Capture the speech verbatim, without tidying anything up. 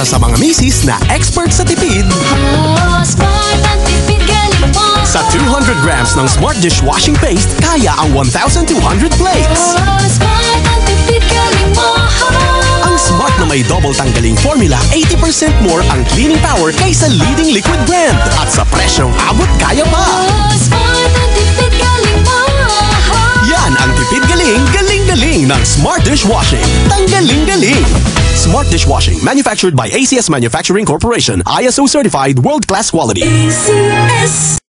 Para sa mga misis na expert sa tipid, Oh, smart ang tipid galing mo. sa two hundred grams ng Smart Dishwashing Paste, kaya ang one thousand two hundred plates. Oh, smart ang tipid galing mo. Ang Smart na may double tanggaling formula, eighty percent more ang cleaning power kaysa leading liquid brand. At sa presyong abot kaya pa. Oh, smart ang tipid galing mo. Yan ang tipid galing, galing-galing ng Smart Dishwashing. Tanggaling-galing. Smart Dishwashing, manufactured by A C S Manufacturing Corporation. I S O certified, world-class quality. A C S